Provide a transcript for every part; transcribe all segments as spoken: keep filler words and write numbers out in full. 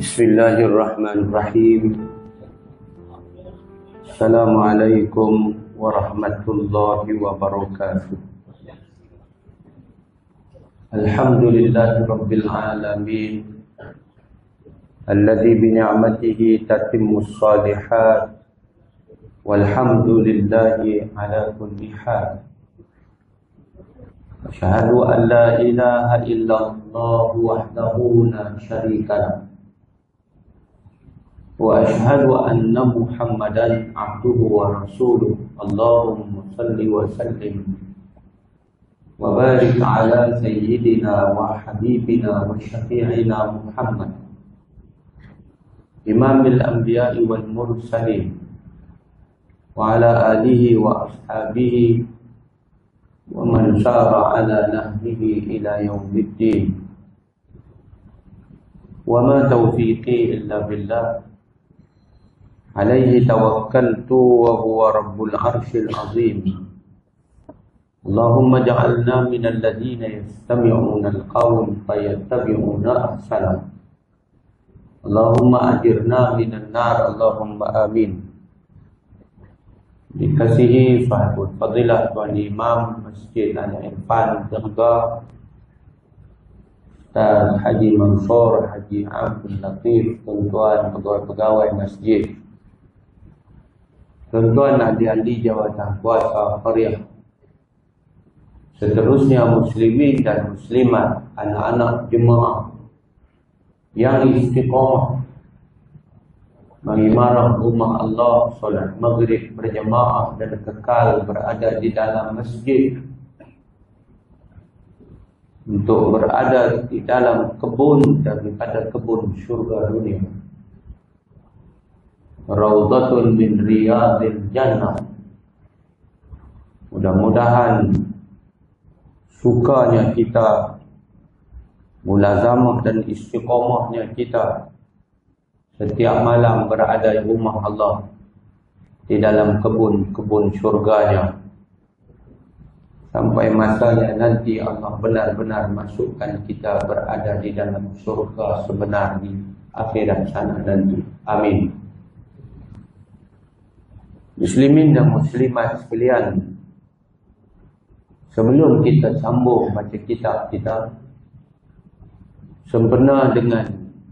Bismillahirrahmanirrahim. Assalamualaikum warahmatullahi wabarakatuh. Alhamdulillahi rabbil alamin, alladzi bi ni'matihi tatimmus shalihat, walhamdulillahi ala kulli hal. Asyhadu an la ilaha illallah wahdahu la syarika lah, wa asyhadu anna Muhammadan abduhu wa rasuluh. Allahumma salli wa sallim wa barik ala sayyidina wa habibina wa syafi'ina Muhammad, imamil anbiya'i wal mursalin, wa ala alihi wa ashabihi wa man sara ala nahjihi ila yaumiddin. Wa ma taufiqi illa billah, alaihi tawakkaltu wa huwa rabbul arshil azim. Allahumma ja'alna minal ladzina yastami'una al-qawl fayattabi'una ahsana. Allahumma ajirna minan nar, Allahumma amin. Dikasihi sahabat fadilah Tuan Imam Masjid Al-Irfan Dergah Ustaz Haji Mansur Haji Abdul Latif, tuan-tuan pegawai-pegawai masjid, tuan-tuan ahli-ahli jawatan kuasa qaryah, seterusnya muslimin dan muslimat, anak-anak jemaah yang istiqamah mengimarah rumah Allah, solat maghrib berjemaah dan kekal berada di dalam masjid, untuk berada di dalam kebun daripada kebun syurga dunia, Raudhatun min riyadil jannah. Mudah-mudahan sukanya kita, mulazamah dan istiqamahnya kita setiap malam berada di rumah Allah, di dalam kebun-kebun syurganya, sampai masanya nanti Allah benar-benar masukkan kita berada di dalam syurga sebenar di akhirat sana nanti. Amin. Muslimin dan muslimat sekalian, sebelum kita sambung baca kitab kita, sempena dengan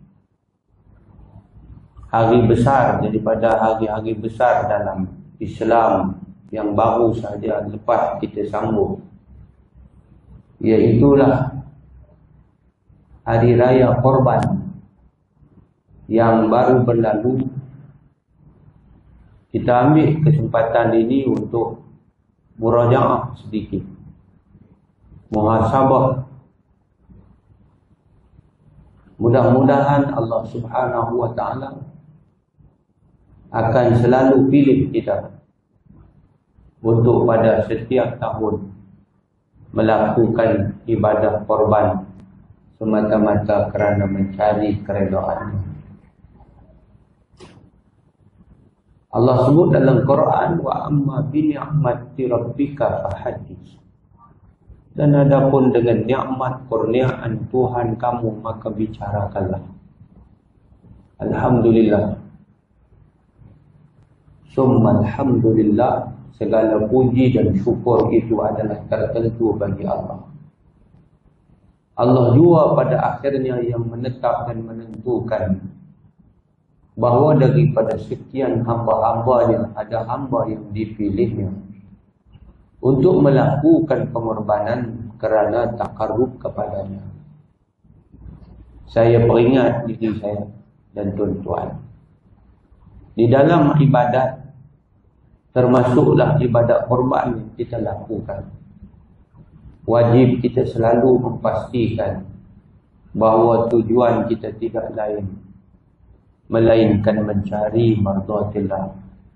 hari besar daripada hari-hari besar dalam Islam yang baru saja lepas kita sambung, iaitulah Hari Raya Korban yang baru berlalu. Kita ambil kesempatan ini untuk murajaah sedikit, muhasabah. Mudah-mudahan Allah Subhanahu wa ta'ala akan selalu pilih kita untuk pada setiap tahun melakukan ibadah korban semata-mata kerana mencari keredaannya. Allah sebut dalam Quran, wa amma bi ni'mati rabbika fahaddits. Dan adapun dengan nikmat kurniaan Tuhan kamu, maka bicarakanlah. Alhamdulillah. Summa alhamdulillah, segala puji dan syukur itu adalah tertentu bagi Allah. Allah jua pada akhirnya yang menetap dan menentukan bahawa daripada sekian hamba-hambanya ada hamba yang dipilihnya untuk melakukan pengorbanan kerana takarrub kepadanya. Saya peringat diri saya dan tuan-tuan, di dalam ibadat termasuklah ibadat korban yang kita lakukan, wajib kita selalu memastikan bahawa tujuan kita tidak lain melainkan mencari mardhatillah.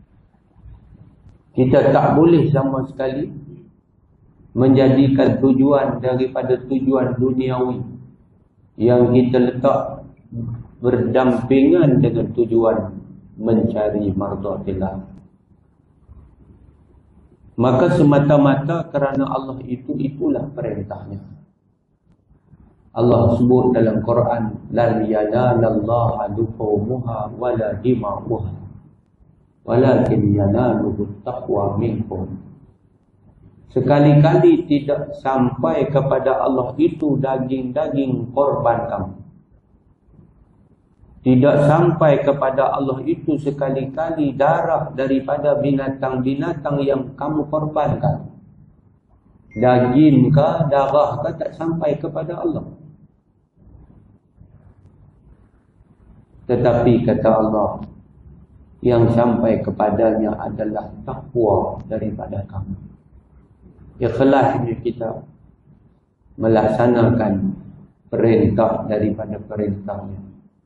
Kita tak boleh sama sekali menjadikan tujuan daripada tujuan duniawi yang kita letak berdampingan dengan tujuan mencari mardhatillah. Maka semata-mata kerana Allah itu, itulah perintahnya. Allah sebut dalam Quran, lan yanalallaha luhumuha wala dima'uha walakin yanaluhu taqwa minkum. Sekali-kali tidak sampai kepada Allah itu daging-daging korban kamu. Tidak sampai kepada Allah itu sekali-kali darah daripada binatang-binatang yang kamu korbankan. Daging ke, darah ke, tak sampai kepada Allah. Tetapi kata Allah, yang sampai kepadanya adalah takwa daripada kamu. Ikhlasnya kita melaksanakan perintah daripada perintahnya.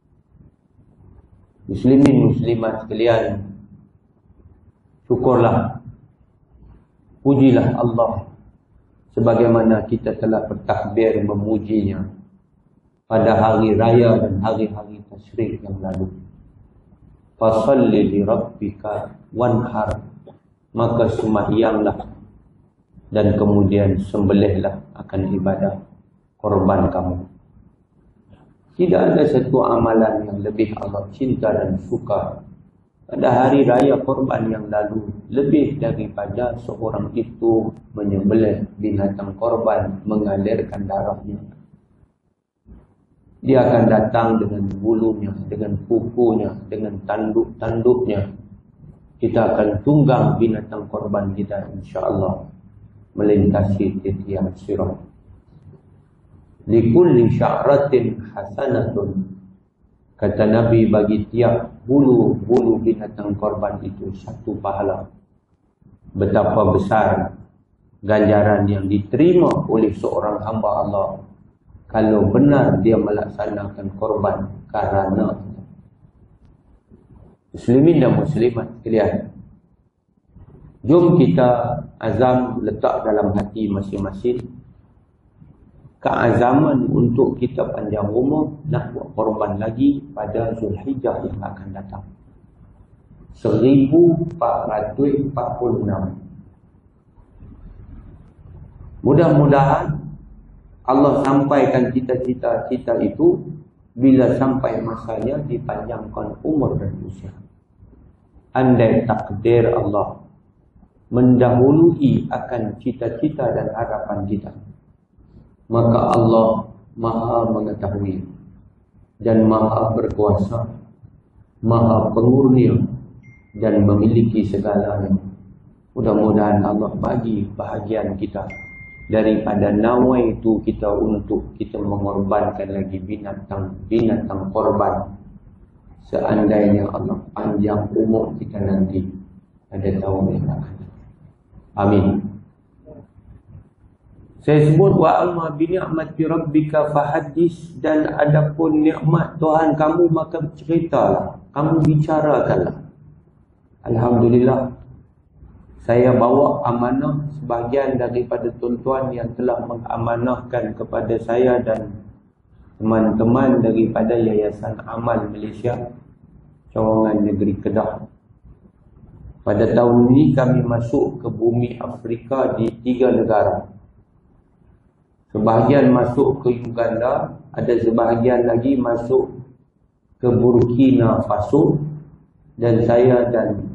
Muslimin muslimat sekalian, syukurlah, pujilah Allah sebagaimana kita telah bertakbir memujinya pada hari raya dan hari-hari tasyrik yang lalu. Fasalli li rabbika wanhar, maka sembahyanglah dan kemudian sembelihlah akan ibadah korban kamu. Tidak ada satu amalan yang lebih Allah cinta dan suka pada hari raya korban yang lalu lebih daripada seorang itu menyembelih binatang korban, mengalirkan darahnya. Dia akan datang dengan bulunya, dengan kukunya, dengan tanduk-tanduknya. Kita akan tunggang binatang korban kita insya-Allah melintasi titian sirat. Likulli sya'ratin hasanatun, kata Nabi, bagi tiap bulu-bulu binatang korban itu satu pahala. Betapa besar ganjaran yang diterima oleh seorang hamba Allah kalau benar dia melaksanakan korban karena muslimin dan muslimat sekalian. Jom kita azam letak dalam hati masing-masing keazaman untuk kita panjang umur nak buat korban lagi pada Zulhijjah yang akan datang. seribu empat ratus empat puluh enam. Mudah-mudahan Allah sampaikan cita-cita kita itu bila sampai masanya dipanjangkan umur dan usia. Andai takdir Allah mendahului akan cita-cita dan harapan kita, maka Allah Maha mengetahui dan Maha berkuasa, Maha pengurnia dan memiliki segalanya. Mudah-mudahan Allah bagi bahagian kita daripada nawai itu kita untuk kita mengorbankan lagi binatang-binatang korban seandainya Allah panjang umur kita nanti pada tahun yang akan datang. Amin. Saya sebut wa amma bi ni'mati rabbika fahaddis, dan adapun nikmat Tuhan kamu maka ceritalah, kamu bicarakanlah. Alhamdulillah, saya bawa amanah sebahagian daripada tuan-tuan yang telah mengamanahkan kepada saya dan teman-teman daripada Yayasan Amal Malaysia Cawangan Negeri Kedah. Pada tahun ini kami masuk ke bumi Afrika di tiga negara. Sebahagian masuk ke Uganda, ada sebahagian lagi masuk ke Burkina Faso, dan saya dan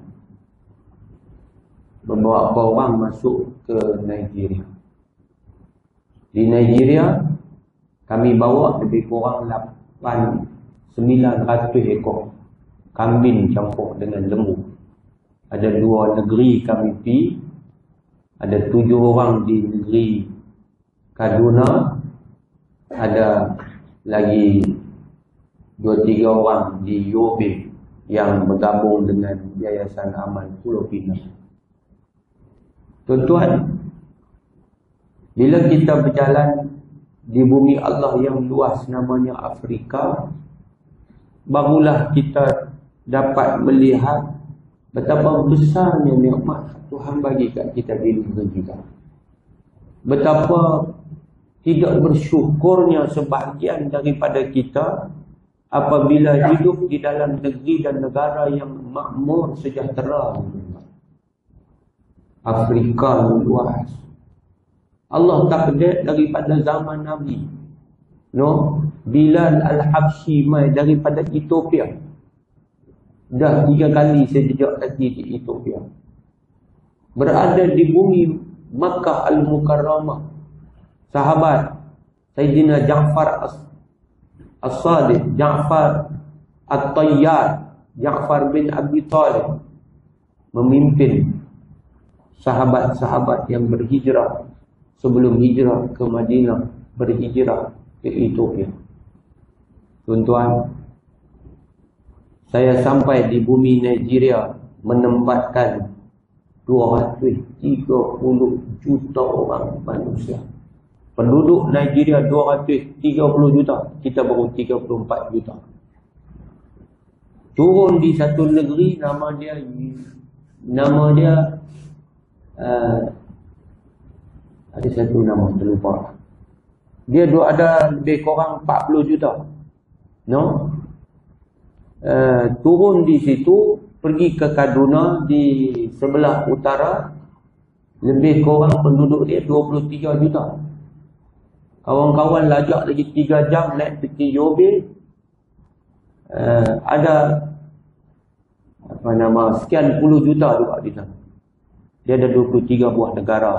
beberapa orang masuk ke Nigeria. Di Nigeria kami bawa lebih kurang lapan sembilan ratus ekor kambing campur dengan lembu. Ada dua negeri kami pergi, ada tujuh orang di negeri Kaduna, ada lagi dua tiga orang di Yobe yang bergabung dengan Yayasan Amal Pulau Pinang. Tuan-tuan, bila kita berjalan di bumi Allah yang luas namanya Afrika, barulah kita dapat melihat betapa besarnya nikmat Tuhan bagi kat kita di negeri kita. Betapa tidak bersyukurnya sebahagian daripada kita apabila hidup di dalam negeri dan negara yang makmur sejahtera. Afrika luas. Allah takdir daripada zaman Nabi No, Bilal Al-Habsyi mai daripada Ethiopia. Dah tiga kali saya jejak kaki di Ethiopia. Berada di bumi Makkah Al-Mukarramah. Sahabat Sayyidina Ja'far As-Sadiq, Ja'far At-Tayyar, Ja'far bin Abi Talib memimpin sahabat-sahabat yang berhijrah sebelum hijrah ke Madinah, berhijrah ke Ethiopia. Tuan-tuan, saya sampai di bumi Nigeria menempatkan dua ratus tiga puluh juta orang manusia. Penduduk Nigeria dua ratus tiga puluh juta, kita baru tiga puluh empat juta. Turun di satu negeri, nama dia nama dia uh, ada satu nama terlupa. Dia dua ada lebih kurang empat puluh juta. No? Uh, turun di situ, pergi ke Kaduna di sebelah utara, lebih kurang penduduk dia dua puluh tiga juta. Kawan-kawan lajak lagi tiga jam naik peti Yobe. Uh, ada apa nama sekian puluh juta juga di sana. Dia ada dua puluh tiga buah negara.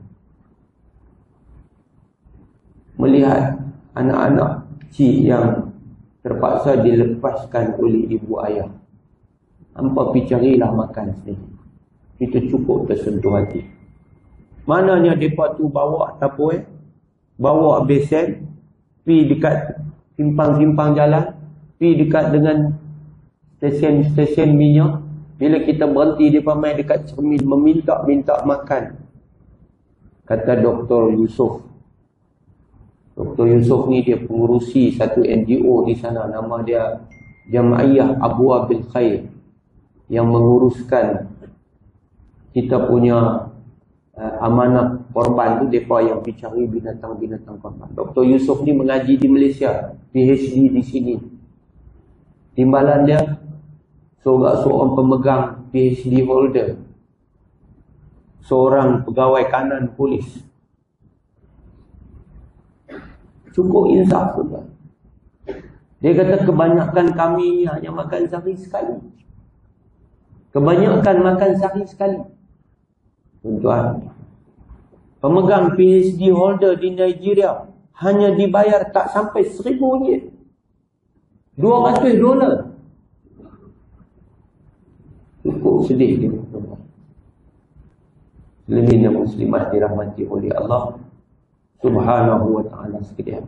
Melihat anak-anak kecil yang terpaksa dilepaskan oleh ibu ayah, hampa pergi carilah makan sendiri. Itu cukup tersentuh hati. Mananya mereka tu bawa tapoi, bawa besen, pergi dekat simpang-simpang jalan, pergi dekat dengan stesen-stesen minyak. Bila kita berhenti, mereka main dekat cermin meminta-minta makan. Kata Doktor Yusof, Doktor Yusof ni dia pengurusi satu N G O di sana, nama dia Jam'iyah Abwabil Khair, yang menguruskan kita punya uh, amanah korban tu, mereka yang pergi cari binatang-binatang korban. Doktor Yusof ni mengaji di Malaysia, P H D di sini. Timbalan dia seorang pemegang P H D holder, seorang pegawai kanan polis. Cukup insaf juga. Dia kata kebanyakan kami hanya makan sehari sekali. Kebanyakan makan sehari sekali. Tuan-tuan, pemegang P H D holder di Nigeria hanya dibayar tak sampai seribu ringgit. Dua ratus dolar. Cukup sedih dia. Muslimin dan muslimat dirahmati oleh Allah Subhanahu wa ta'ala sekalian.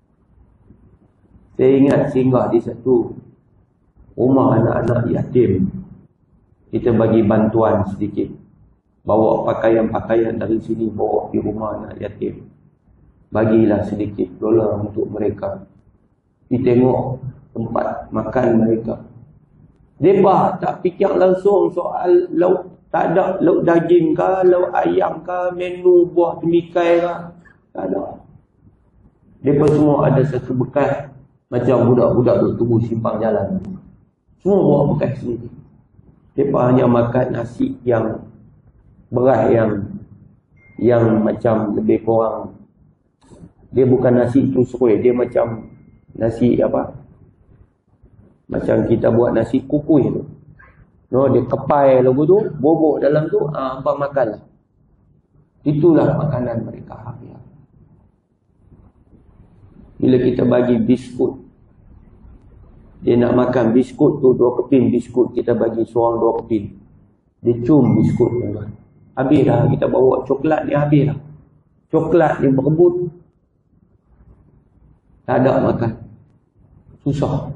Saya ingat singgah di satu rumah anak-anak yatim. Kita bagi bantuan sedikit. Bawa pakaian-pakaian dari sini, bawa di rumah anak yatim. Bagilah sedikit dolar untuk mereka. Kita tengok tempat makan mereka. Mereka tak fikir langsung soal lauk. Tak ada lauk daging ke, lauk ayam ke, menu buah temikai ke. Tak ada. Mereka semua ada satu bekas macam budak-budak duk tunggu simpang jalan. Semua bawa bekas sendiri. Mereka hanya makan nasi yang beras yang yang macam lebih kurang. Dia bukan nasi tusrui, dia macam nasi apa? Macam kita buat nasi kukuih tu. No, dia kepai lagu tu, bobok dalam tu, ah, hampa makanlah. Itulah makanan mereka hari-hari. Bila kita bagi biskut, dia nak makan biskut tu, dua keping biskut, kita bagi seorang dua keping. Dia cium biskut tu. Habis dah, kita bawa coklat ni habis dah. Coklat ni berebut. Tak ada makan. Susah.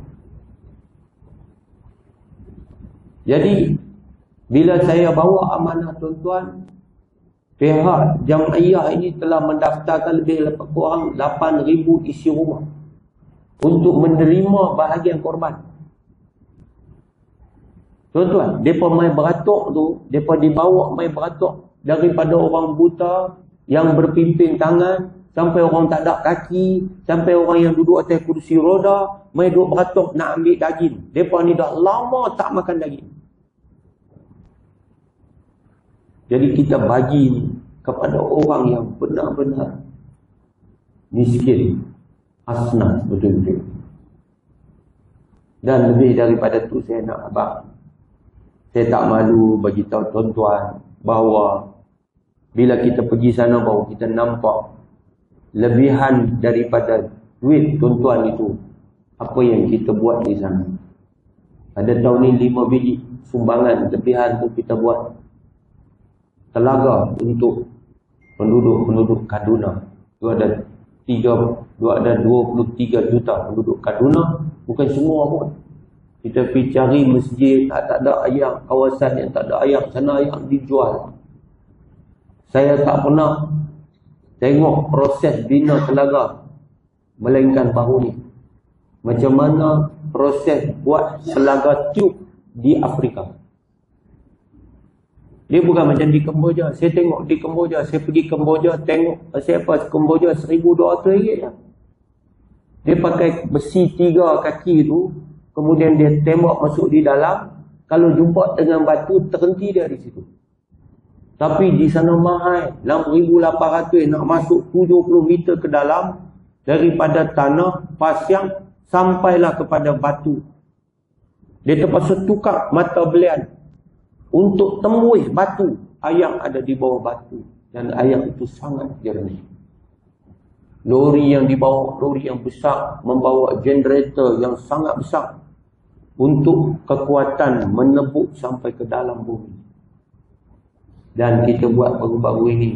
Jadi, bila saya bawa amanah tuan-tuan, pihak Jam'iyah ini telah mendaftarkan lebih kurang lapan ribu isi rumah untuk menerima bahagian korban. Tuan-tuan, mereka main beratuk tu, mereka dibawa main beratuk daripada orang buta yang berpimpin tangan, sampai orang tak ada kaki, sampai orang yang duduk atas kursi roda, main duduk beratuk nak ambil daging. Mereka ni dah lama tak makan daging. Jadi kita bagi kepada orang yang benar-benar miskin. Hasnah betul-betul. Dan lebih daripada tu saya nak abang, saya tak malu bagi tahu tuan-tuan bahawa bila kita pergi sana bahawa kita nampak lebihan daripada duit tuan-tuan itu, apa yang kita buat di sana. Pada tahun ni lima biji sumbangan lebihan tu kita buat telaga untuk penduduk-penduduk Kaduna. Itu ada tiga, ada dua puluh tiga juta penduduk Kaduna. Bukan semua pun. Kita pergi cari masjid, tak, tak ada air, kawasan yang tak ada air, sana air dijual. Saya tak pernah tengok proses bina telaga, melainkan baru ni. Macam mana proses buat telaga tube di Afrika. Dia bukan macam di Kemboja. Saya tengok di Kemboja, saya pergi Kemboja, tengok saya apa Kemboja seribu dua ratus ringgit lah. Dia pakai besi tiga kaki tu, kemudian dia tembak masuk di dalam. Kalau jumpa dengan batu, terhenti dia di situ. Tapi di sana mahal, enam ribu lapan ratus nak masuk tujuh puluh meter ke dalam, daripada tanah pasang sampailah kepada batu. Dia terpaksa tukar mata belian untuk tembus batu. Air ada di bawah batu, dan air itu sangat jernih. Lori yang dibawa, lori yang besar, membawa generator yang sangat besar untuk kekuatan menebuk sampai ke dalam bumi. Dan kita buat baru-baru ini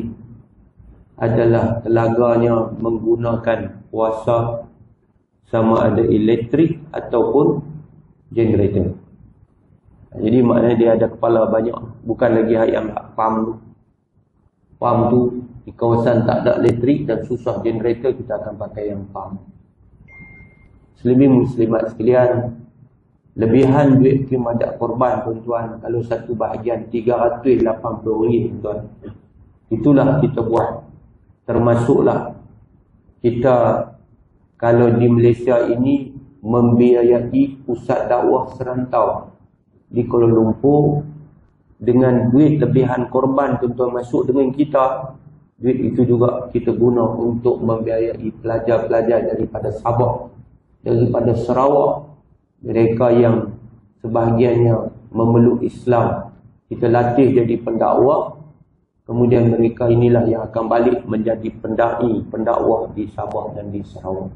adalah telaganya menggunakan kuasa sama ada elektrik ataupun generator. Jadi maknanya dia ada kepala banyak. Bukan lagi yang pam tu. Pam tu di kawasan tak ada elektrik dan susah generator, kita akan pakai yang pam. Muslimin muslimat sekalian, lebihan duit kimadat korban tuan-tuan, kalau satu bahagian tiga ratus lapan puluh ringgit tuan. Itulah kita buat. Termasuklah kita kalau di Malaysia ini membiayai pusat dakwah serantau di Kuala Lumpur dengan duit lebihan korban tuan-tuan masuk dengan kita. Duit itu juga kita guna untuk membiayai pelajar-pelajar daripada Sabah, daripada Sarawak, mereka yang sebahagiannya memeluk Islam. Kita latih jadi pendakwa, kemudian mereka inilah yang akan balik menjadi pendai, pendakwah di Sabah dan di Sarawak.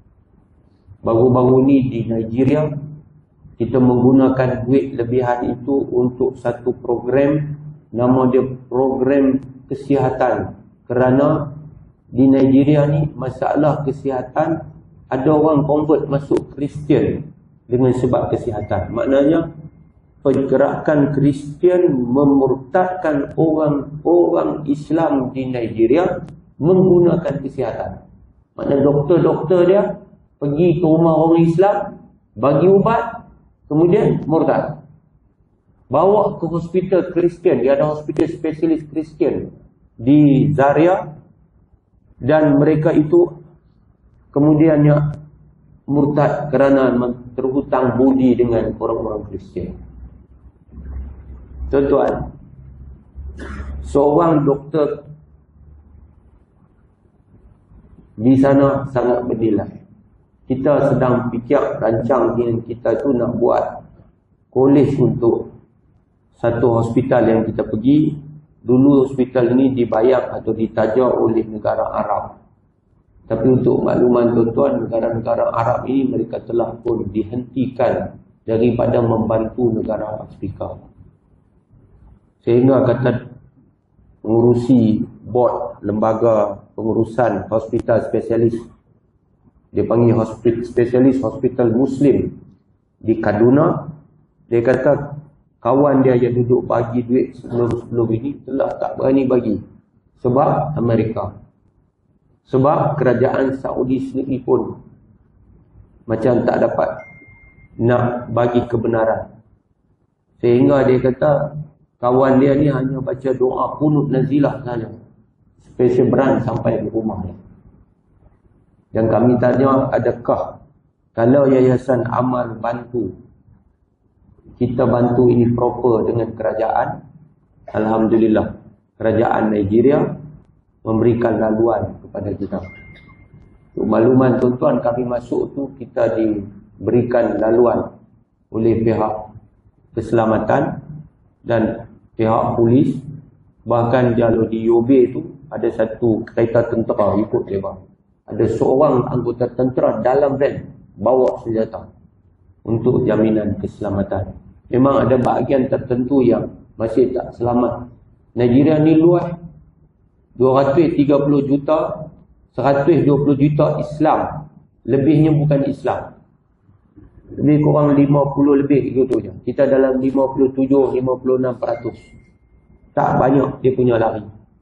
Baru-baru ni di Nigeria, kita menggunakan duit lebihan itu untuk satu program, nama dia program kesihatan. Kerana di Nigeria ni masalah kesihatan, ada orang convert masuk Kristian dengan sebab kesihatan. Maknanya pergerakan Kristian memurtadkan orang-orang Islam di Nigeria menggunakan kesihatan. Maknanya doktor-doktor dia pergi ke rumah orang Islam, bagi ubat, kemudian murtad. Bawa ke hospital Kristian, dia ada hospital spesialis Kristian di Zaria, dan mereka itu kemudiannya murtad kerana terhutang budi dengan orang-orang Kristian. Tuan-tuan, seorang doktor di sana sangat bernilai. Kita sedang fikir rancang dengan kita tu nak buat kolej untuk satu hospital yang kita pergi. Dulu hospital ini dibayar atau ditaja oleh negara Arab. Tapi untuk makluman tuan-tuan, negara-negara Arab ini mereka telah pun dihentikan daripada membantu negara Afrika. Sehingga kata mengurusi board lembaga pengurusan hospital spesialis, dia panggil hospital spesialis hospital Muslim di Kaduna, dia kata kawan dia yang duduk bagi duit sebelum-sebelum ini telah tak berani bagi. Sebab Amerika. Sebab kerajaan Saudi sendiri pun macam tak dapat nak bagi kebenaran. Sehingga dia kata kawan dia ni hanya baca doa kunut nazilah saja. Special brand sampai di rumah dia. Dan kami tanya, adakah kalau Yayasan Amal bantu, kita bantu ini proper dengan kerajaan? Alhamdulillah, kerajaan Nigeria memberikan laluan kepada kita Makluman tuan-tuan, kami masuk tu kita diberikan laluan oleh pihak keselamatan dan pihak polis. Bahkan kalau di U B tu ada satu kereta tentera ikut lewat. Ada seorang anggota tentera dalam van bawa senjata untuk jaminan keselamatan. Memang ada bahagian tertentu yang masih tak selamat. Nigeria ni luas, dua ratus tiga puluh juta, seratus dua puluh juta Islam. Lebihnya bukan Islam. Lebih kurang lima puluh lebih gitu je. Kita dalam lima puluh tujuh lima puluh enam peratus. Tak banyak dia punya lari.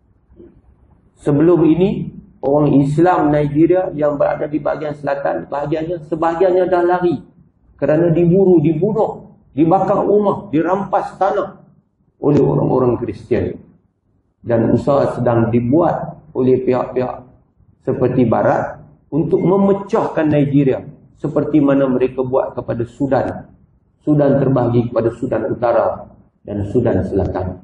Sebelum ini, orang Islam Nigeria yang berada di bahagian selatan, bahagiannya, sebahagiannya dah lari. Kerana diburu, dibunuh, dibakar rumah, dirampas tanah oleh orang-orang Kristian. Dan usaha sedang dibuat oleh pihak-pihak seperti Barat untuk memecahkan Nigeria. Seperti mana mereka buat kepada Sudan. Sudan terbahagi kepada Sudan Utara dan Sudan Selatan.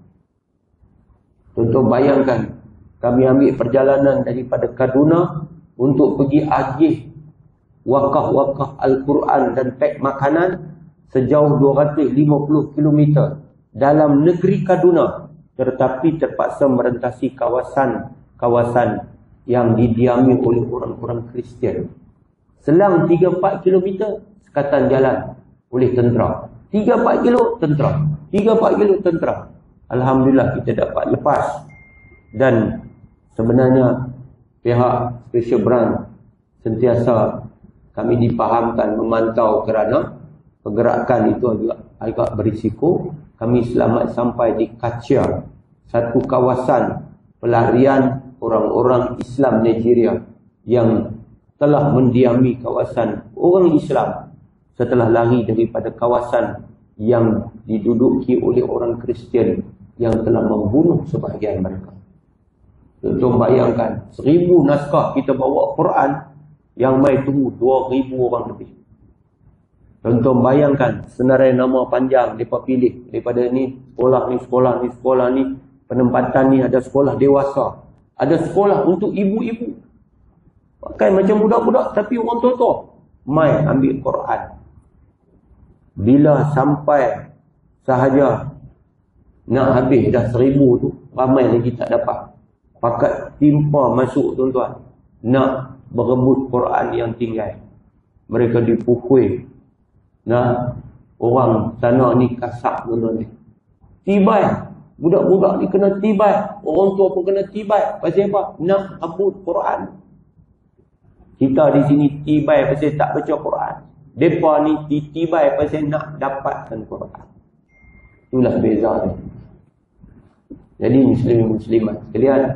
Contoh bayangkan, kami ambil perjalanan daripada Kaduna untuk pergi agih wakaf-wakaf Al-Quran dan pek makanan sejauh dua ratus lima puluh kilometer dalam negeri Kaduna, tetapi terpaksa merentasi kawasan-kawasan yang didiami oleh orang-orang Kristian. Selang tiga empat kilometer sekatan jalan oleh tentera. tiga empat kilo tentera. tiga empat kilo tentera. Alhamdulillah kita dapat lepas. Dan sebenarnya pihak Special Branch sentiasa kami dipahamkan memantau kerana pergerakan itu agak, agak berisiko. Kami selamat sampai di Kachia, satu kawasan pelarian orang-orang Islam Nigeria yang telah mendiami kawasan orang Islam setelah lari daripada kawasan yang diduduki oleh orang Kristian yang telah membunuh sebahagian mereka. Contoh bayangkan, seribu naskah kita bawa Quran, yang mai tunggu dua ribu orang lebih. Contoh bayangkan, senarai nama panjang mereka pilih daripada ni, sekolah ni, sekolah ni, sekolah ni, penempatan ni, ada sekolah dewasa, ada sekolah untuk ibu-ibu. Pakai macam budak-budak tapi orang tua-tua. Mai ambil Quran. Bila sampai sahaja nak habis dah seribu tu, ramai lagi tak dapat. Pakat timpa masuk tuan-tuan. Nak berebut Quran yang tinggal. Mereka dipukul. Nah, orang sana ni kasar tuan-tuan ni. Tibai. Budak-budak ni kena tibai. Orang tua pun kena tibai. Pasal apa? Nak rebut Quran. Kita di sini tibai pasal tak baca Quran. Mereka ni tibai pasal nak dapatkan Quran. Itulah beza dia. Jadi muslim-muslimat sekalian,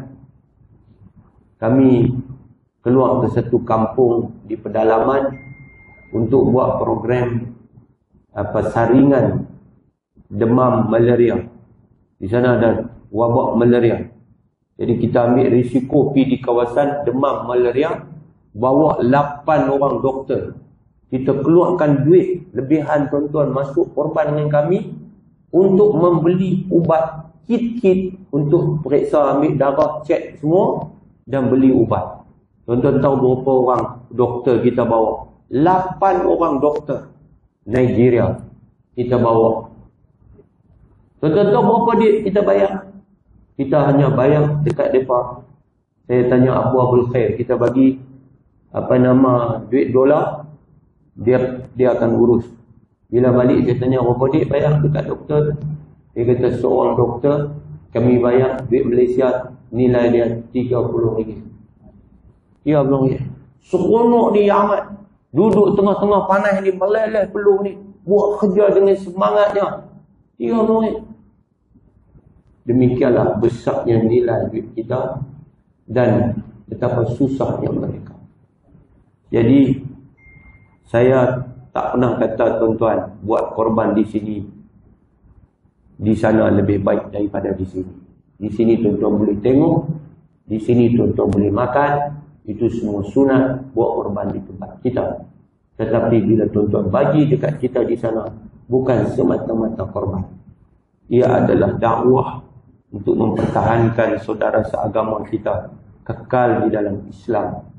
kami keluar ke satu kampung di pedalaman untuk buat program apa saringan demam malaria. Di sana ada wabak malaria. Jadi kita ambil risiko pergi di kawasan demam malaria, bawa lapan orang doktor. Kita keluarkan duit lebihan tuan-tuan masuk korban dengan kami untuk membeli ubat, kit-kit untuk periksa, ambil darah, cek semua dan beli ubat. Tuan-tuan tahu berapa orang doktor kita bawa? lapan orang doktor Nigeria kita bawa. Tuan-tuan tahu berapa duit kita bayar? Kita hanya bayar dekat mereka. Saya tanya Abu Abdul Khair, kita bagi apa nama duit dolar, dia dia akan urus. Bila balik dia tanya berapa duit bayar dekat doktor. Dia kata seorang doktor kami bayar duit Malaysia nilai dia tiga puluh ringgit. tiga puluh ringgit. Seronok dia amat. Duduk tengah-tengah panas ni, meleleh peluh ni, buat kerja dengan semangatnya. tiga puluh ringgit. Demikianlah besarnya nilai duit kita dan betapa susahnya mereka. Jadi saya tak pernah kata tuan-tuan buat korban di sini, di sana lebih baik daripada di sini. Di sini tuan-tuan boleh tengok, di sini tuan-tuan boleh makan, itu semua sunat buat korban di tempat kita. Tetapi bila tuan-tuan bagi dekat kita di sana, bukan semata-mata korban. Ia adalah dakwah untuk mempertahankan saudara seagama kita kekal di dalam Islam.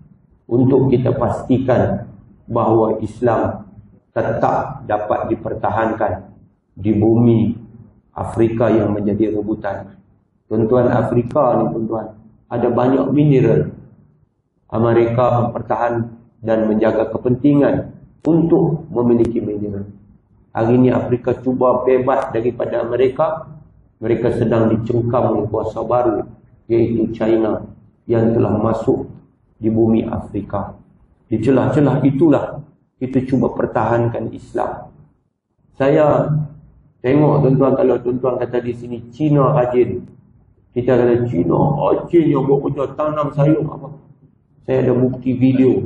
untuk kita pastikan bahawa Islam tetap dapat dipertahankan di bumi Afrika yang menjadi rebutan. Tuan-tuan, Afrika ni tuan-tuan, ada banyak mineral. Amerika mempertahan dan menjaga kepentingan untuk memiliki mineral. Hari ini Afrika cuba bebas daripada Amerika. Mereka sedang dicengkam oleh kuasa baru, iaitu China, yang telah masuk di bumi Afrika. Di celah-celah itulah kita cuba pertahankan Islam. Saya tengok tuan-tuan, kalau tuan-tuan kata di sini Cina rajin, kita kata Cina rajin yang buat kerja tanam sayur apa. Saya ada bukti video.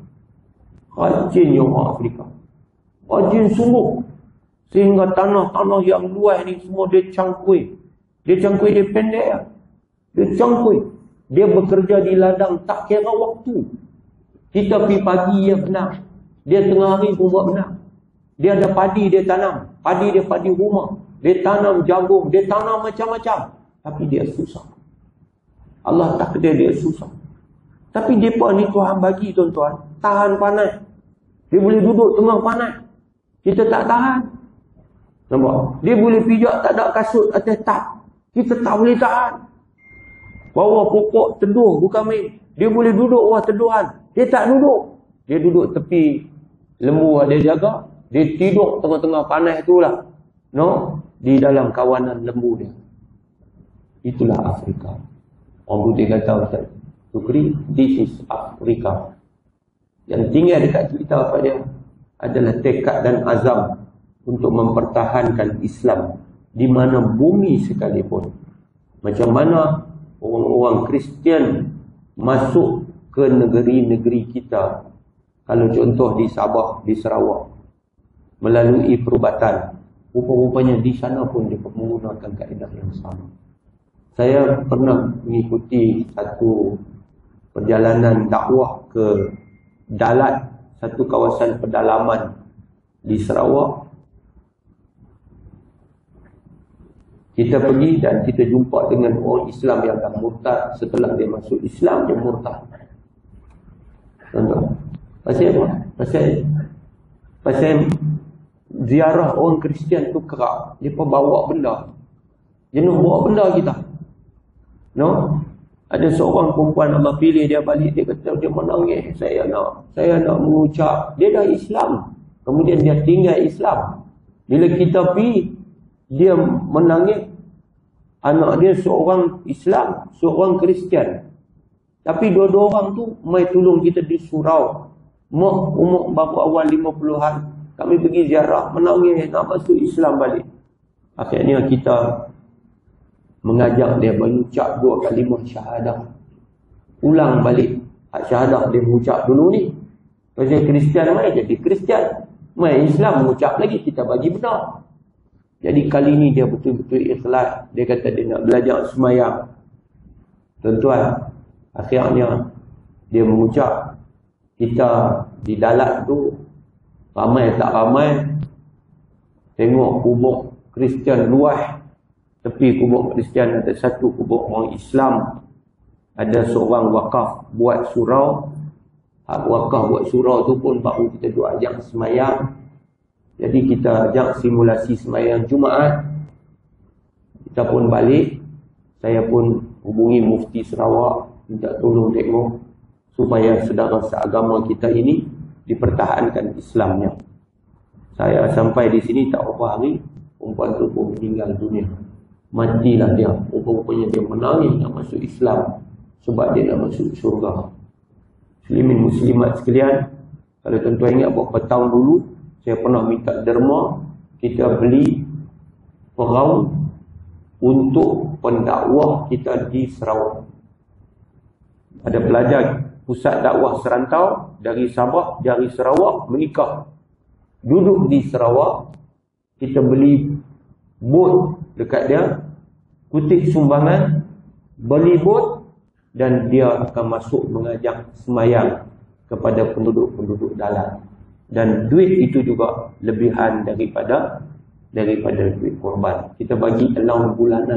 Rajin yang orang Afrika, rajin sungguh, sehingga tanah-tanah yang luas ni semua dia cangkui. Dia cangkui, dia pendek lah. Dia cangkui. Dia bekerja di ladang tak kira waktu. Kita pergi pagi dia benar, dia tengah hari pun buat benar. Dia ada padi dia tanam, padi dia padi rumah, dia tanam jagung, dia tanam macam-macam. Tapi dia susah. Allah takdir dia susah. Tapi mereka ni Tuhan bagi tuan-tuan, tahan panas. Dia boleh duduk tengah panas, kita tak tahan. Nampak? Dia boleh pijak tak ada kasut atas tak, kita tak boleh tahan. Bawah pokok teduh bukan main. Dia boleh duduk bawah teduhan, dia tak duduk. Dia duduk tepi lembu dia jaga, dia tidur tengah-tengah panas itulah. No, di dalam kawanan lembu dia. Itulah Afrika. Orang putih kata, Ustaz Sukri, this is Afrika. Yang tinggal dekat kita apa dia adalah tekad dan azam untuk mempertahankan Islam di mana bumi sekalipun. Macam mana orang-orang Kristian masuk ke negeri-negeri kita, kalau contoh di Sabah, di Sarawak, melalui perubatan, rupa-rupanya di sana pun dia menggunakan kaedah yang sama. Saya pernah mengikuti satu perjalanan dakwah ke Dalat, satu kawasan pedalaman di Sarawak. Kita pergi dan kita jumpa dengan orang Islam yang dah murtad. Setelah dia masuk Islam, dia murtad. Contoh. Pasal apa? Pasal, pasal ziarah orang Kristian tu kerap. Dia pun bawa benda. Jenuh bawa benda kita. No? Ada seorang perempuan Allah pilih dia balik, dia kata dia menangis, saya nak saya nak mengucap. Dia dah Islam, kemudian dia tinggal Islam. Bila kita pergi, dia menangis. Anak dia seorang Islam, seorang Kristian. Tapi dua-dua orang tu mai tolong kita di surau. Mak umur baru awal lima puluhan. Kami pergi ziarah, menangis nak masuk Islam balik. Akhirnya kita mengajak dia mengucap dua kalimah syahadah. Ulang balik hak syahadah dia mengucap dulu ni. Pasal Kristian mai jadi Kristian, mai Islam mengucap lagi, kita bagi benar. Jadi kali ni dia betul-betul ikhlas. Dia kata dia nak belajar semayang. Tuan-tuan, akhirnya dia mengucap. Kita di Dalat tu, ramai tak ramai, tengok kubur Kristian luas. Tepi kubur Kristian ada satu kubur orang Islam. Ada seorang wakaf buat surau. Hak wakaf buat surau tu pun baru kita duk ajak semayang. Jadi kita ajak simulasi semayang Jumaat. Kita pun balik. Saya pun hubungi Mufti Sarawak, minta tolong tengok supaya saudara seagama kita ini dipertahankan Islamnya. Saya sampai di sini tak berapa hari, perempuan tu pun meninggal dunia. Matilah dia. Rupanya dia menangis nak masuk Islam sebab dia nak masuk syurga. Muslimin muslimat sekalian, kalau tuan-tuan ingat beberapa tahun dulu saya pernah minta derma kita beli perahu untuk pendakwah kita di Sarawak. Ada pelajar pusat dakwah serantau dari Sabah, dari Sarawak menikah. Duduk di Sarawak, kita beli bot dekat dia, kutip sumbangan, beli bot, dan dia akan masuk mengajak semayang kepada penduduk-penduduk dalam. Dan duit itu juga lebihan daripada daripada duit korban. Kita bagi allowance bulanan.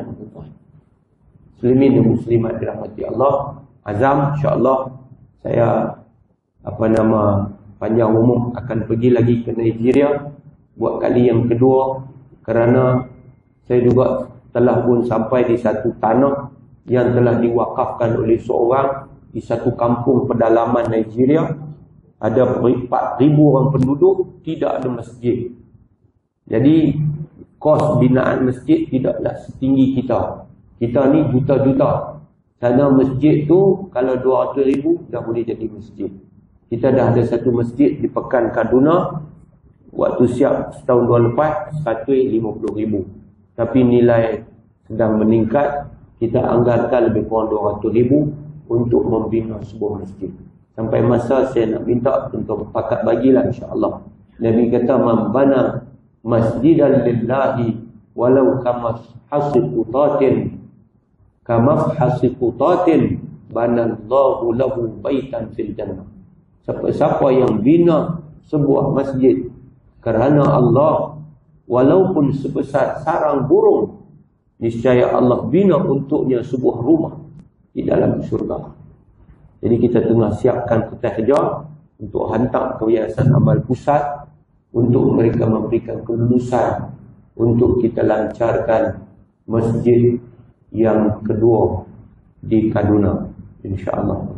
Muslimin dan muslimat dirahmati Allah. Azam, insya-Allah saya apa nama panjang umur akan pergi lagi ke Nigeria buat kali yang kedua, kerana saya juga telah pun sampai di satu tanah yang telah diwakafkan oleh seorang di satu kampung pedalaman Nigeria. Ada empat ribu orang penduduk, tidak ada masjid. Jadi kos binaan masjid tidaklah setinggi kita. Kita ni juta-juta. Sana masjid tu kalau dua ratus ribu dah boleh jadi masjid. Kita dah ada satu masjid di Pekan Kaduna. Waktu siap setahun dua lepas seratus lima puluh ribu. Tapi nilai sedang meningkat. Kita anggarkan lebih kurang dua ratus ribu untuk membina sebuah masjid. Sampai masa saya nak minta untuk pakat bagilah, insya-Allah. Nabi kata, man bana masjidan lillahi walau kama hasqutatin kama hasqutatin banallahu lahu baitan fil jannah. Siapa-siapa yang bina sebuah masjid kerana Allah, walaupun sebesar sarang burung, niscaya Allah bina untuknya sebuah rumah di dalam syurga. Jadi kita tengah siapkan petahjah untuk hantar ke Yayasan Amal Pusat untuk mereka memberikan kelulusan untuk kita lancarkan masjid yang kedua di Kaduna, insya-Allah.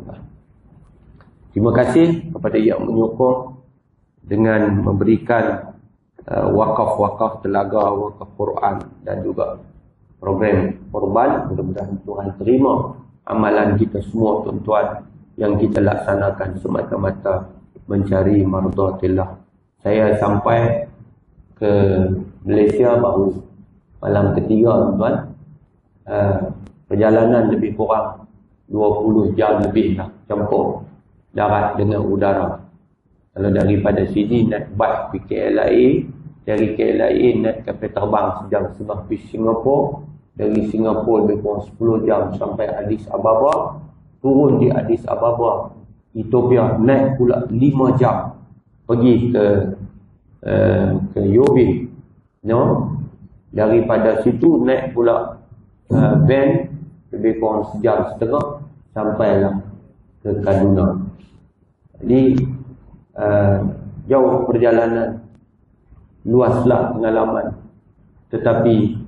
Terima kasih kepada yang menyokong dengan memberikan uh, wakaf-wakaf telaga, wakaf Quran dan juga program korban. Mudah-mudahan Tuhan terima amalan kita semua, tuan-tuan, yang kita laksanakan semata-mata mencari mardhatillah. Saya sampai ke Malaysia baru malam ketiga, tuan-tuan. Uh, perjalanan lebih kurang dua puluh jam lebih lah, campur darat dengan udara. Kalau daripada sini naik bas pergi K L I A, dari K L I A naik kapal terbang sejam setengah pergi Singapura, dari Singapura lebih kurang sepuluh jam sampai Addis Ababa, turun di Addis Ababa, Ethiopia, naik pula lima jam pergi ke uh, ke Yobe, no? Daripada situ naik pula uh, van lebih kurang sejam setengah sampailah ke Kaduna. Jadi uh, jauh perjalanan, luaslah pengalaman, tetapi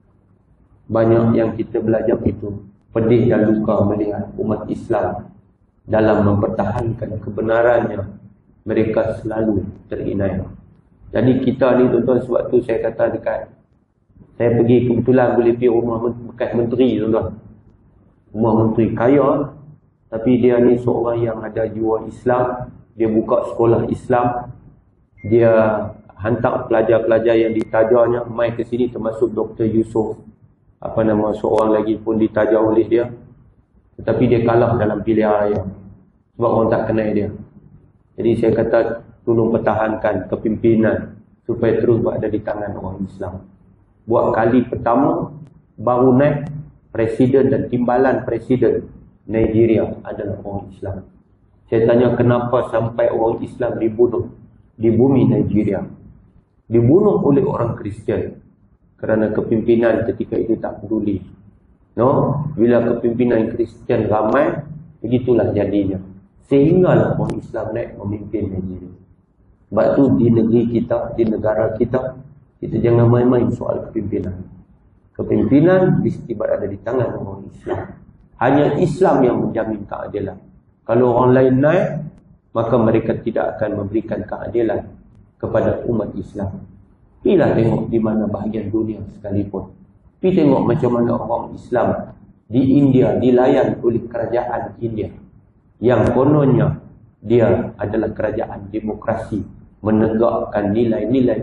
banyak yang kita belajar itu. Pedih dan luka melihat umat Islam dalam mempertahankan kebenarannya, mereka selalu terinai. Jadi kita ni, tuan-tuan, sebab tu saya kata dekat, saya pergi kebetulan boleh pergi rumah bekas menteri, tuan-tuan. Rumah menteri kaya, tapi dia ni seorang yang ada jiwa Islam. Dia buka sekolah Islam. Dia hantar pelajar-pelajar yang ditajarnya mai ke sini, termasuk Doktor Yusof, apa nama, seorang lagi pun ditajar oleh dia. Tetapi dia kalah dalam pilihan raya sebab orang tak kenal dia. Jadi saya kata tolong pertahankan kepimpinan supaya terus berada di tangan orang Islam. Buat kali pertama baru naik presiden dan timbalan presiden Nigeria adalah orang Islam. Saya tanya kenapa sampai orang Islam dibunuh di bumi Nigeria. Dibunuh oleh orang Kristian kerana kepimpinan ketika itu tak peduli. No, bila kepimpinan Kristian ramai, begitulah jadinya. Sehinggalah orang Islam naik memimpin Nigeria. Sebab tu di negeri kita, di negara kita, kita jangan main-main soal kepimpinan. Kepimpinan mesti berada di tangan orang Islam. Hanya Islam yang menjamin keadilan. Kalau orang lain naik, maka mereka tidak akan memberikan keadilan kepada umat Islam. Pergilah tengok di mana bahagian dunia sekalipun. Pergi tengok macam mana orang Islam di India dilayan oleh kerajaan India, yang kononnya dia adalah kerajaan demokrasi, menegakkan nilai-nilai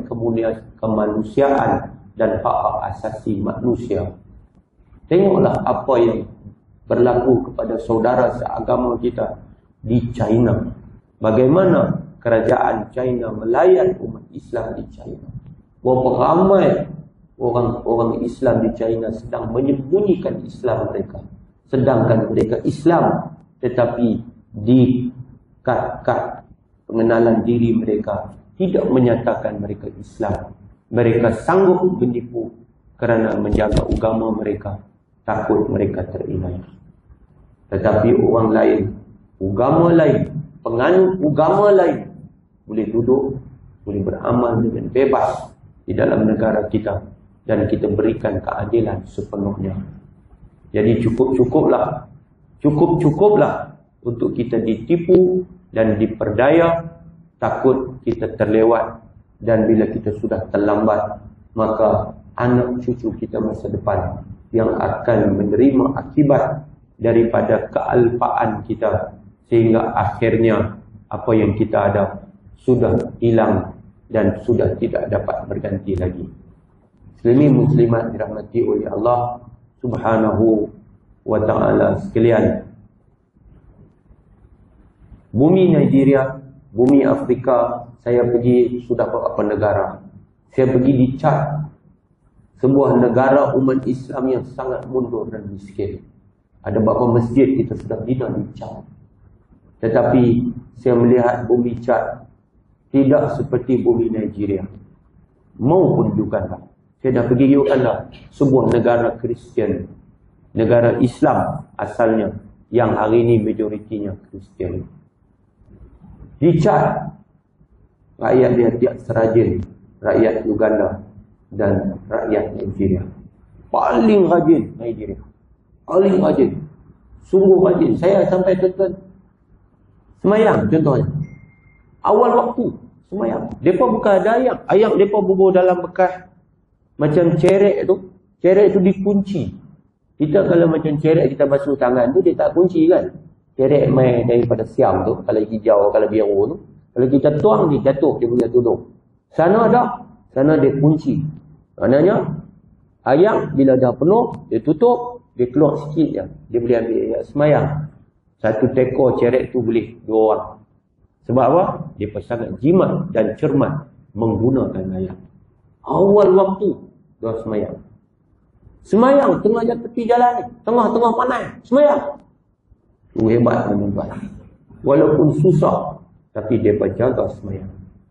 kemanusiaan dan hak-hak asasi manusia. Tengoklah apa yang berlaku kepada saudara seagama kita di China. Bagaimana kerajaan China melayan umat Islam di China. Berapa ramai orang-orang Islam di China sedang menyembunyikan Islam mereka. Sedangkan mereka Islam, tetapi di kad-kad pengenalan diri mereka tidak menyatakan mereka Islam. Mereka sanggup menipu kerana menjaga agama mereka, takut mereka terinai. Tetapi orang lain, agama lain, penganut agama lain boleh duduk, boleh beramal dengan bebas di dalam negara kita, dan kita berikan keadilan sepenuhnya. Jadi cukup-cukuplah, cukup-cukuplah untuk kita ditipu dan diperdaya, takut kita terlewat, dan bila kita sudah terlambat, maka anak cucu kita masa depan yang akan menerima akibat daripada kealpaan kita, sehingga akhirnya apa yang kita ada sudah hilang dan sudah tidak dapat berganti lagi. Muslimin muslimat dirahmati oleh Allah Subhanahu wa ta'ala sekalian. Bumi Nigeria, bumi Afrika, saya pergi sudah beberapa negara. Saya pergi di Chad, sebuah negara umat Islam yang sangat mundur dan miskin. Ada beberapa masjid kita sudah bina di Chad. Tetapi saya melihat bumi Chad tidak seperti bumi Nigeria. Maupun bukanlah. Saya dah pergi Uganda, sebuah negara Kristian, negara Islam asalnya, yang hari ini majoritinya Kristian. Di Chad, rakyat dia tiap serajin rakyat Uganda dan rakyat Nigeria. Paling rajin Nigeria, paling rajin, sungguh rajin. Saya sampai tuan-tuan semayang contohnya, awal waktu semayang, mereka bukan ada ayam. Ayam mereka bubur dalam bekas macam cerek tu. Cerek tu dikunci. Kita kalau macam cerek kita basuh tangan tu, dia tak kunci kan. Cerek main daripada siam tu, kalau hijau, kalau biru tu, kalau kita tuang dia jatuh, dia punya tudung. Sana ada, sana dia kunci. Maknanya ayam bila dah penuh, dia tutup, dia keluar sikit je, dia boleh ambil ayam semayang. Satu tekor cerek tu boleh dua orang. Sebab apa? Dia sangat jimat dan cermat menggunakan ayam. Awal waktu dia semayang. Semayang tengah tepi jalan ni, tengah-tengah panas, semayang. Itu hebat tuan-tuan. Walaupun susah, tapi dia berjaga semayang.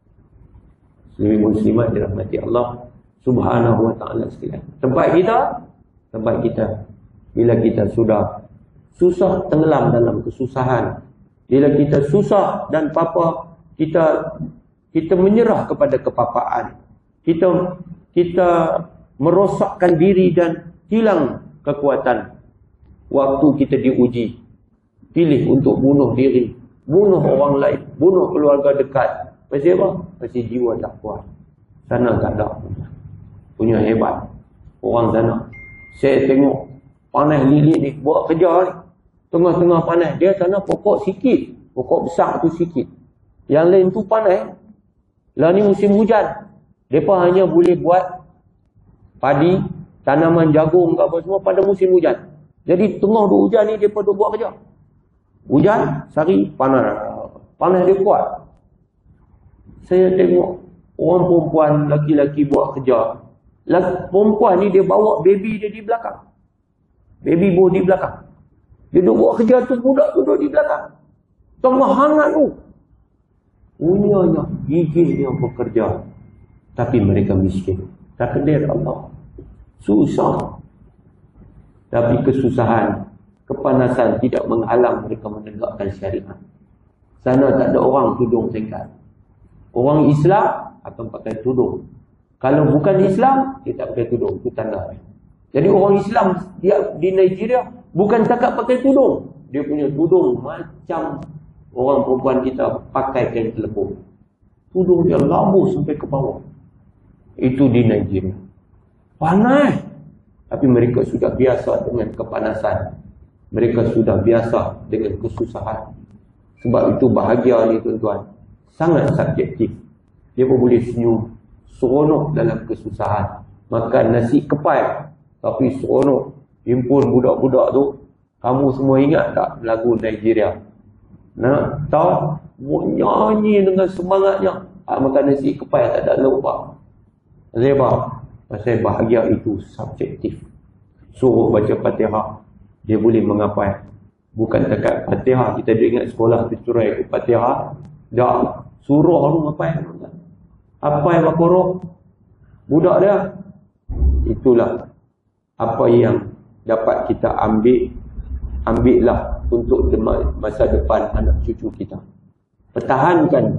Muslimin muslimat dirahmati Allah Subhanahu wa ta'ala sekalian. Tempat kita, tempat kita bila kita sudah susah, tenggelam dalam kesusahan, bila kita susah dan papa, kita kita menyerah kepada kepapaan, kita kita merosakkan diri dan hilang kekuatan. Waktu kita diuji, pilih untuk bunuh diri, bunuh orang lain, bunuh keluarga dekat. Pasal apa? Pasal jiwa tak kuat. Sana tak ada punya hebat orang sana. Saya tengok panas lilit ni, buat kerja ni, tengah-tengah panas, dia sana pokok sikit, pokok besar tu sikit, yang lain tu panas. Lah ni musim hujan, mereka hanya boleh buat padi, tanaman jagung ke apa semua pada musim hujan. Jadi tengah tu hujan ni, mereka tu buat kerja. Hujan, sehari panas, panas dia kuat. Saya tengok orang perempuan, laki-laki buat kerja. Perempuan ni dia bawa baby dia di belakang, baby boy di belakang. Dia duduk buat kerja tu, budak tu duduk di belakang. Tengah hangat tu. Punyanya, gigih yang bekerja. Tapi mereka miskin. Takdir Allah. Susah. Tapi kesusahan, kepanasan tidak menghalang mereka menegakkan syariat. Sana tak ada orang tudung singkat. Orang Islam akan pakai tudung. Kalau bukan Islam, dia tak pakai tudung. Itu tanda. Jadi orang Islam dia di Nigeria bukan cakap pakai tudung. Dia punya tudung macam orang perempuan kita pakai kain telepon. Tudung dia labuh sampai ke bawah. Itu di Nigeria. Panas. Tapi mereka sudah biasa dengan kepanasan. Mereka sudah biasa dengan kesusahan. Sebab itu bahagia ni tuan-tuan, sangat subjektif. Dia pun boleh senyum, seronok dalam kesusahan. Makan nasi kepai, tapi seronok. Himpun budak-budak tu. Kamu semua ingat tak lagu Nigeria? Nak tahu? Nyanyi dengan semangatnya. Ah, makan nasi kepai tak ada lupa. Sebab pasal bahagia itu subjektif. Suruh baca Fatihah, dia boleh mengapai. Bukan dekat Fatihah, kita dah ingat sekolah tu curai ke Fatihah. Dah suruh tu ngapai. Apa yang Baqarah? Budak dia. Itulah apa yang dapat kita ambil. Ambillah untuk masa depan anak cucu kita. pertahankan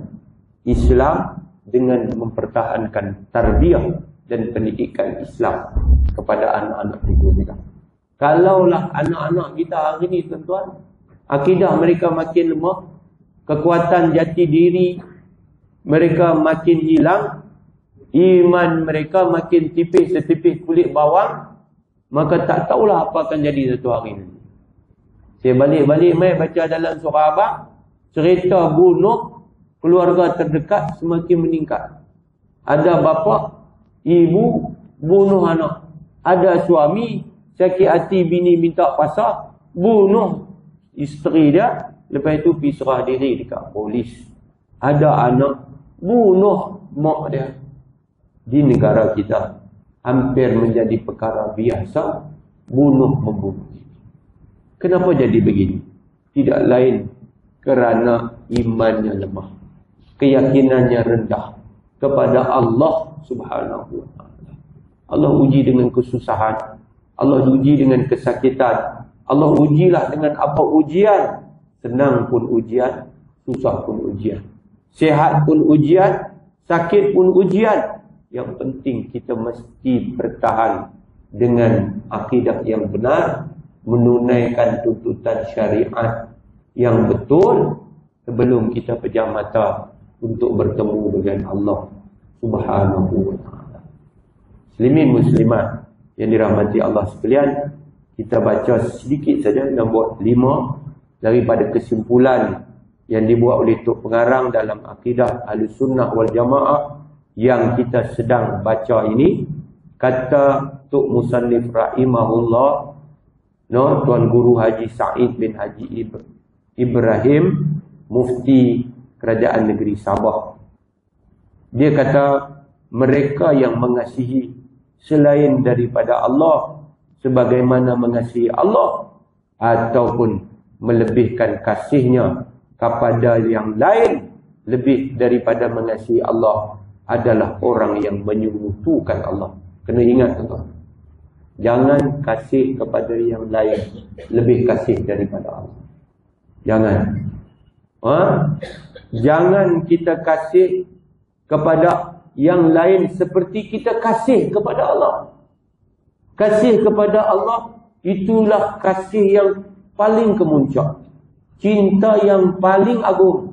Islam dengan mempertahankan tarbiyah dan pendidikan Islam kepada anak-anak kita. Kalaulah anak-anak kita hari ni tuan-tuan, akidah mereka makin lemah, kekuatan jati diri mereka makin hilang, iman mereka makin tipis setipis kulit bawang, maka tak tahulah apa akan jadi satu hari nanti. Saya balik-balik mai baca dalam surah Abang, cerita bunuh keluarga terdekat semakin meningkat. Ada bapa, ibu bunuh anak. Ada suami sakit hati bini minta pasal, bunuh isteri dia, lepas itu pergi serah diri dekat polis. Ada anak bunuh mak dia. Di negara kita hampir menjadi perkara biasa bunuh-membunuh. Kenapa jadi begini? Tidak lain kerana imannya lemah, keyakinannya rendah kepada Allah Subhanahu wa taala. Allah uji dengan kesusahan, Allah uji dengan kesakitan, Allah ujilah dengan apa ujian. Senang pun ujian, susah pun ujian, sihat pun ujian, sakit pun ujian. Yang penting kita mesti bertahan dengan akidah yang benar, menunaikan tuntutan syariat yang betul sebelum kita pejam mata untuk bertemu dengan Allah Subhanahu wa taala. Muslimin muslimat yang dirahmati Allah sekalian, kita baca sedikit saja nombor lima daripada kesimpulan yang dibuat oleh Tok Pengarang dalam akidah Ahlussunnah wal Jamaah yang kita sedang baca ini. Kata Tok Musannif rahimahullah, no, Tuan Guru Haji Sa'id bin Haji Ibrahim, Mufti Kerajaan Negeri Sabah. Dia kata mereka yang mengasihi selain daripada Allah sebagaimana mengasihi Allah, ataupun melebihkan kasihnya kepada yang lain lebih daripada mengasihi Allah, adalah orang yang menyekutukan Allah. Kena ingat tuan-tuan, jangan kasih kepada yang lain lebih kasih daripada Allah. Jangan. Ha? Jangan kita kasih kepada yang lain seperti kita kasih kepada Allah. Kasih kepada Allah itulah kasih yang paling kemuncak, cinta yang paling agung,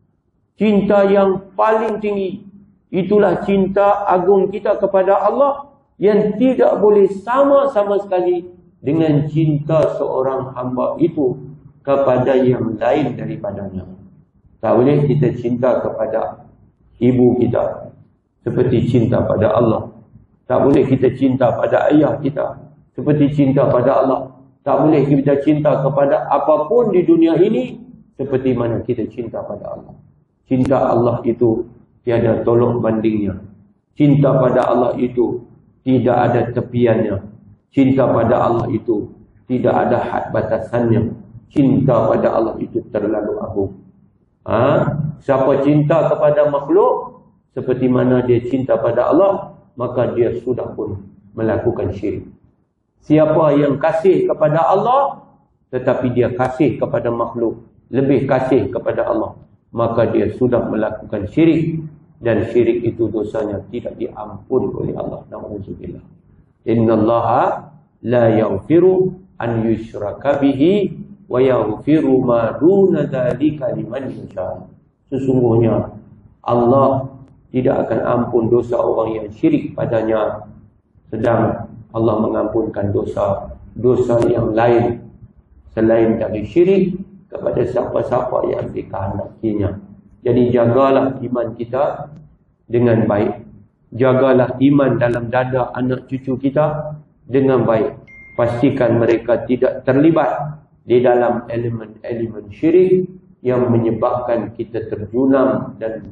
cinta yang paling tinggi. Itulah cinta agung kita kepada Allah yang tidak boleh sama sama sekali dengan cinta seorang hamba itu kepada yang lain daripadanya. Tak boleh kita cinta kepada ibu kita seperti cinta pada Allah. Tak boleh kita cinta pada ayah kita seperti cinta pada Allah. Tak boleh kita cinta kepada apapun di dunia ini seperti mana kita cinta pada Allah. Cinta Allah itu tiada tolok bandingnya. Cinta pada Allah itu tidak ada tepiannya. Cinta pada Allah itu tidak ada had batasannya. Cinta pada Allah itu terlalu agung. Ha? Siapa cinta kepada makhluk seperti mana dia cinta pada Allah, maka dia sudah pun melakukan syirik. Siapa yang kasih kepada Allah tetapi dia kasih kepada makhluk, lebih kasih kepada Allah, maka dia sudah melakukan syirik. Dan syirik itu dosanya tidak diampun oleh Allah. Na'udzubillah. Innallaha la yaghfiru an yushraka bihi wa yaghfiru ma duna dzalika liman yasha. Sesungguhnya Allah tidak akan ampun dosa orang yang syirik padanya, sedang Allah mengampunkan dosa dosa yang lain selain dari syirik kepada siapa-siapa yang dikehendakinya. Jadi jagalah iman kita dengan baik. Jagalah iman dalam dada anak cucu kita dengan baik. Pastikan mereka tidak terlibat di dalam elemen-elemen syirik yang menyebabkan kita terjunam dan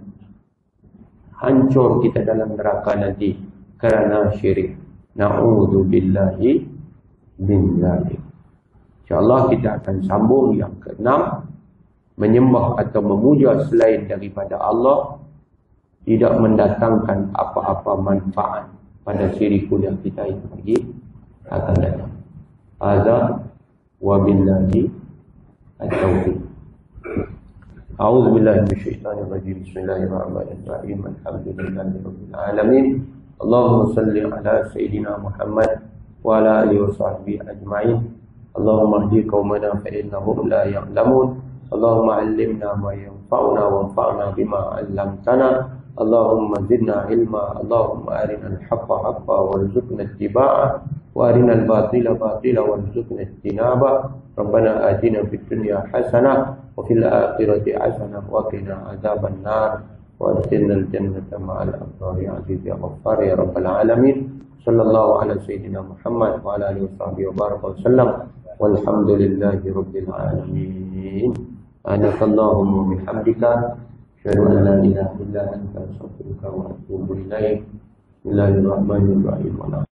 hancur kita dalam neraka nanti kerana syirik. Na'udzubillahi min dzalik. InsyaAllah kita akan sambung yang keenam. Menyembah atau memuja selain daripada Allah tidak mendatangkan apa-apa manfaat pada siri kuliah kita yang lagi akan datang. Hadza wa billahi at-taufiq. A'udzu billahi minasyaitonir rajim. Bismillahirrahmanirrahim. Alhamdulillahi rabbil alamin. Allahumma shalli ala sayidina Muhammad wa ala alihi washabbihi ajma'in. Allahumma ihdi qaumana fa innahum la ya'lamun. Allahumma 'allimna ma yanfa'una wanfa'na bima 'allamtana. Allahumma zidna ilma. Allahumma arina al-haqqa haqqan warzuqna ittiba'ah wa arina al-batila batila warzuqna ijtinabah. Rabbana atina fid dunya hasanah wa fil akhirati hasanah wa qina adzaban nar wa adkhilna al-jannata ma'al abrar ya aziz ya ghaffar ya rabbal alamin. Sallallahu ala sayyidina Muhammad wa ala alihi washabbihi wa baraka wasallam. Walhamdulillahi rabbil alamin. Anakallahumma bihamdika asyhadu an la ilaha illa anta astaghfiruka wa atubu ilaik. Bismillahirrahmanirrahim.